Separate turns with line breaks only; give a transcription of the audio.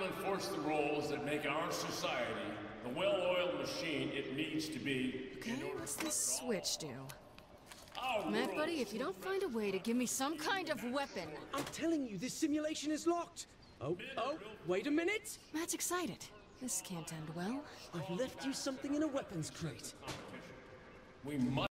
will enforce the rules that make our society the well-oiled machine it needs to be.
Okay, what's this switch do?
Our
Matt,
rules.
buddy, if you don't find a way to give me some kind of weapon...
I'm telling you, this simulation is locked. Oh, wait a minute.
Matt's excited. This can't end well.
I've left you something in a weapons crate.
We must